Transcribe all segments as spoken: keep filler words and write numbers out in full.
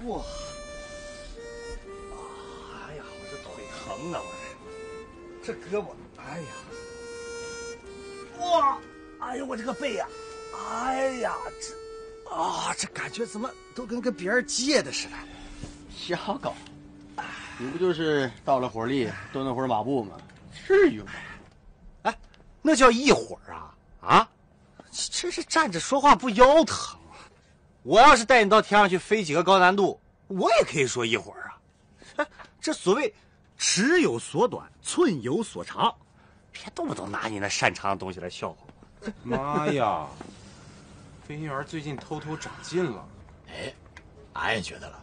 哇！哎呀，我这腿疼啊！我这这胳膊，哎呀！哇！哎呀，我这个背呀、啊，哎呀，这啊，这感觉怎么都跟跟别人借的似的。 瞎搞！你不就是到了火力蹲了会儿马步吗？至于吗？ 哎，那叫一会儿啊啊！这是站着说话不腰疼啊！我要是带你到天上去飞几个高难度，我也可以说一会儿啊。哎，这所谓尺有所短，寸有所长，别动不动拿你那擅长的东西来笑话我。 妈呀，飞行员最近偷偷长进了。 哎，俺也觉得了。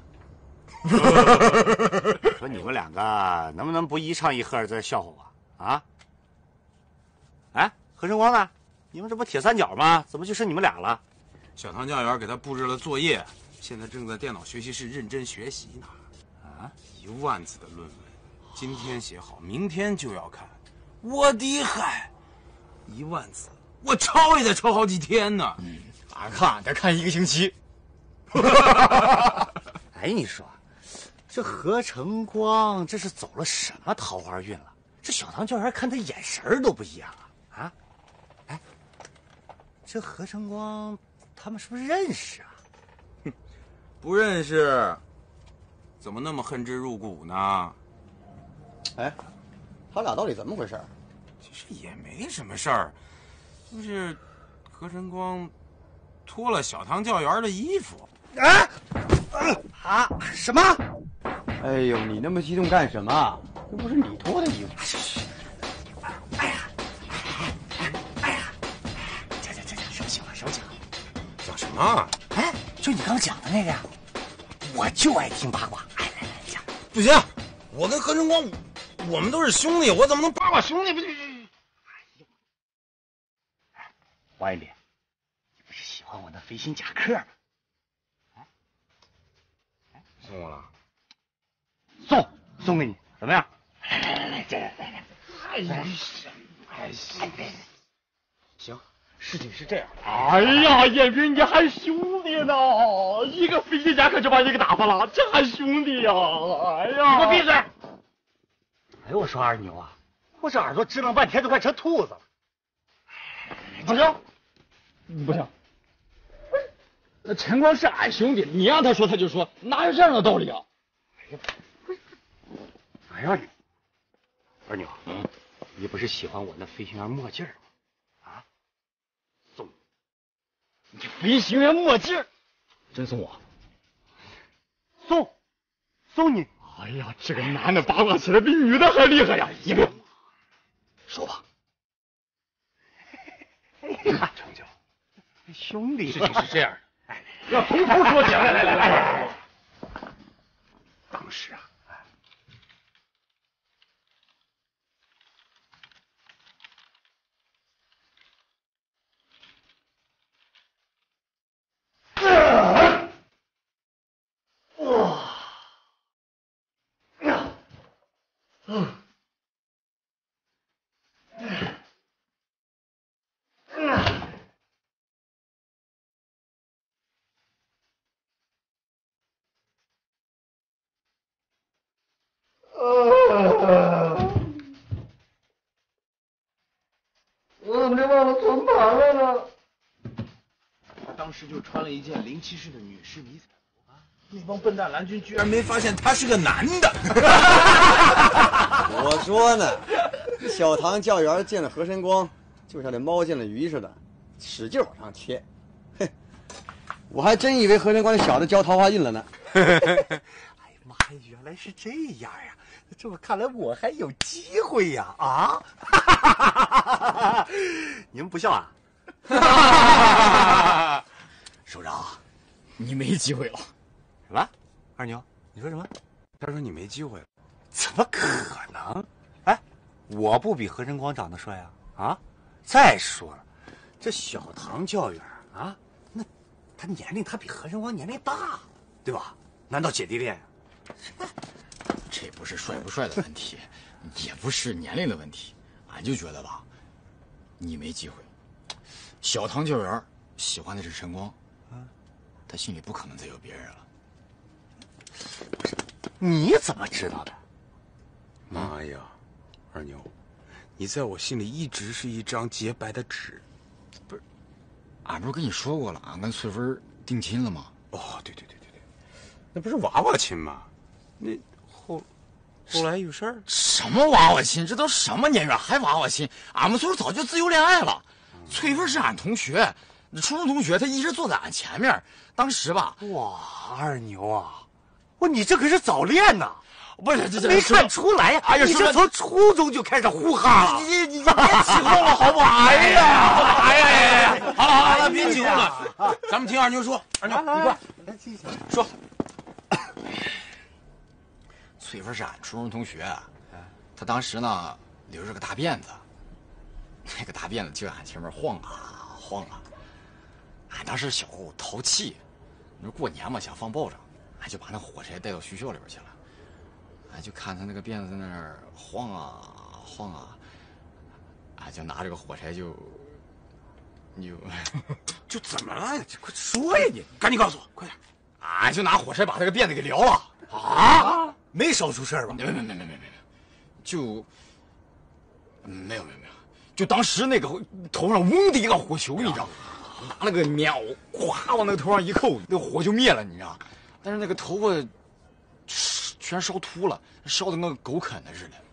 说你们两个能不能不一唱一和在这笑话我啊？哎，何晨光呢？你们这不铁三角吗？怎么就剩你们俩了？ 小唐教员给他布置了作业，现在正在电脑学习室认真学习呢。啊，一万字的论文，今天写好，明天就要看。我的嗨，一万字，我抄也得抄好几天呢。 嗯，俺看得看一个星期。 哎，你说，这何晨光这是走了什么桃花运了？这小唐教员看他眼神都不一样啊！啊，哎，这何晨光他们是不是认识啊？ 哼，不认识，怎么那么恨之入骨呢？ 哎，他俩到底怎么回事？ 其实也没什么事儿，就是何晨光脱了小唐教员的衣服。 啊啊！什么？ 哎呦，你那么激动干什么？这不是你脱的衣服。 哎呀，哎呀，讲讲讲讲，什么情况？什么情况？ 讲什么？ 哎，就你刚讲的那个呀，我就爱听八卦。哎，来来讲。 不行，我跟何晨光，我们都是兄弟，我怎么能八卦兄弟？不， 哎呦，晚一点，你不是喜欢我那飞行夹克吗？ 送我了， 送送给你，怎么样？来来来来，这来来， 哎呀，哎呀，行，事情是这样。 哎呀，彦斌，你还兄弟呢？一个飞机夹克就把你给打发了，这还兄弟呀？哎呀， 你给我闭嘴！哎呦，我说二牛啊，我这耳朵支棱半天都快成兔子了。 不行，不行。那晨光是俺兄弟，你让他说他就说，哪有这样的道理啊？ 哎呀，你二牛，嗯，你不是喜欢我那飞行员墨镜吗？啊，送你， 你飞行员墨镜，真送我？ 送，送你。 哎呀，这个男的八卦起来比女的还厉害呀！一个，说吧。 看成就，兄弟， 事情是这样的。 要从头说起，来来来来来， 当时啊， 哇，嗯。 我怎么就忘了存盘了呢？ 他当时就穿了一件零七式的女士迷彩服，那帮笨蛋蓝军居然没发现他是个男的。 我说呢，小唐教员见了何晨光，就像这猫见了鱼似的，使劲往上贴。嘿，我还真以为何晨光那小子交桃花运了呢。 哎呀妈呀，原来是这样呀！这么看来，我还有机会呀！啊，你们不笑啊？ 首长，你没机会了。 什么？二牛，你说什么？ 他说你没机会了。 怎么可能？哎，我不比何晨光长得帅啊！啊，再说了，这小唐教员啊，那他年龄他比何晨光年龄大，对吧？难道姐弟恋呀？ 这不是帅不帅的问题，也不是年龄的问题，俺就觉得吧，你没机会。小唐教员喜欢的是晨光，他心里不可能再有别人了。 你怎么知道的？ 妈呀，二牛，你在我心里一直是一张洁白的纸。 不是，俺不是跟你说过了，俺跟翠芬定亲了吗？ 哦，对对对对对，那不是娃娃亲吗？那后后来有事儿？ 什么娃娃亲？这都什么年月还娃娃亲？俺们村早就自由恋爱了。翠芬是俺同学，初中同学，她一直坐在俺前面。当时吧， 哇，二牛啊，哇，你这可是早恋呐！ 不是，这这没看出来呀！ 哎呀， 你这从初中就开始呼哈了。 你你你别起哄了，好不好？哎呀，哎呀呀呀！ 好了好了，别起哄了，咱们听二牛说。二牛，你过来说。 翠芬是俺初中同学，她当时呢留着个大辫子，那个大辫子就在俺前面晃啊晃啊。俺当时小户淘气，你说过年嘛想放炮仗，俺就把那火柴带到学校里边去了。俺就看他那个辫子在那儿晃啊晃啊，俺就拿这个火柴就就就怎么了？快说呀你！赶紧告诉我，快点！ 俺就拿火柴把这个辫子给燎了。 啊！没烧出事儿吧？ 没没没没没没没，就没有没有没有，就当时那个头上嗡的一个火球，你知道吗？拿那个棉袄咵往那个头上一扣，那个火就灭了，你知道？但是那个头发全烧秃了，烧的跟个狗啃的似的。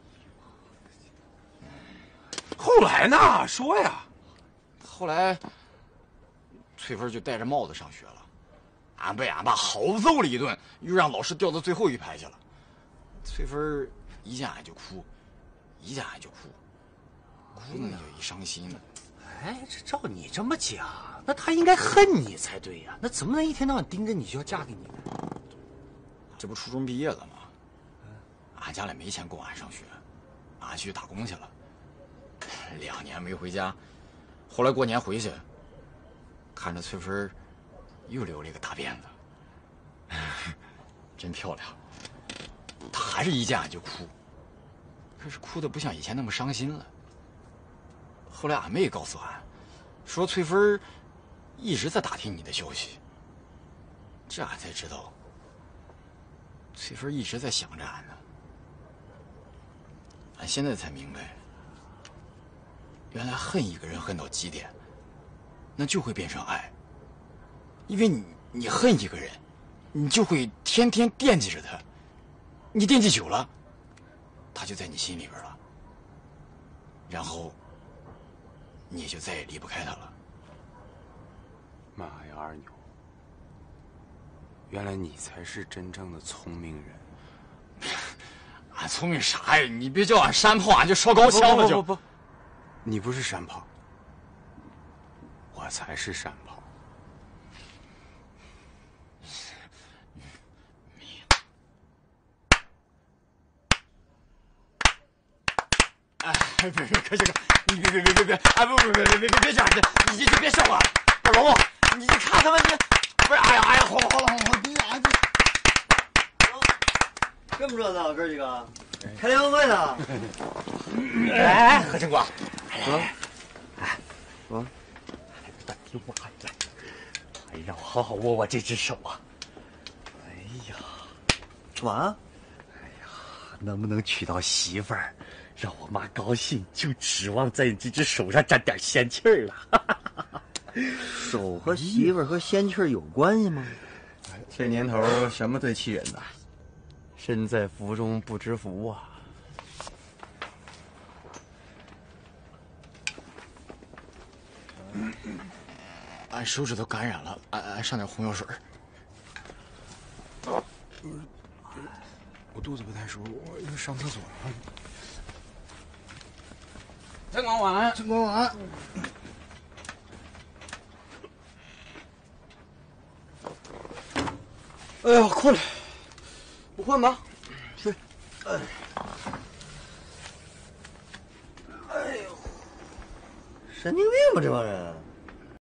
后来呢？说呀。 后来，翠芬就戴着帽子上学了，俺被俺爸好揍了一顿，又让老师调到最后一排去了。翠芬一见俺就哭，一见俺就哭，哭的就一伤心了。 哎，这照你这么讲，那他应该恨你才对呀，那怎么能一天到晚盯着你就要嫁给你呢？ 这不初中毕业了吗？俺家里没钱供俺上学，俺去打工去了，两年没回家。后来过年回去，看着翠芬又留了一个大辫子，真漂亮。她还是一见俺就哭，可是哭的不像以前那么伤心了。后来俺妹告诉俺，说翠芬一直在打听你的消息，这俺才知道，翠芬一直在想着俺呢。俺现在才明白，原来恨一个人恨到极点，那就会变成爱。因为你你恨一个人，你就会天天惦记着他，你惦记久了，他就在你心里边了，然后你也就再也离不开他了。 妈呀，二牛，原来你才是真正的聪明人。 俺聪明啥呀？你别叫俺山炮，俺就烧高香了就。 不不不，你不是山炮，我才是山炮。 哎，别别可行，你别别别别别，哎不不别别别别别这样，你你就别笑话。老龙，你你看他们这，不是，哎呀哎呀，好了好了好了，你俺这。 这么热闹，哥几个开联欢会呢？ 哎，何正光， 来， 哎， 嗯， 听我来，哎，让我好好握握这只手啊！哎呀， 干嘛？ 哎呀，能不能娶到媳妇儿，让我妈高兴，就指望在你这只手上沾点仙气儿了。 手和媳妇儿和仙气儿有关系吗？ 这年头什么最气人呐？身在福中不知福啊！ 俺手指头感染了，俺俺上点红药水。 我肚子不太舒服，我要上厕所了。 陈光晚安，陈光晚安。 哎呀，困了，不换吧，睡。哎，哎呦，神经病吧这帮人！